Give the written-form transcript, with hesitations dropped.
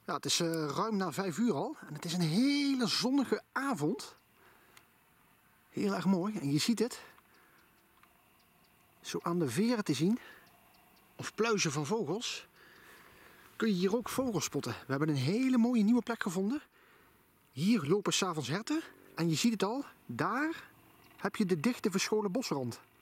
Ja, het is ruim na 5 uur al en het is een hele zonnige avond. Heel erg mooi en je ziet het zo aan de veren te zien, of pluizen van vogels, kun je hier ook vogels spotten. We hebben een hele mooie nieuwe plek gevonden. Hier lopen 's avonds herten en je ziet het al, daar heb je de dichte verscholen bosrand.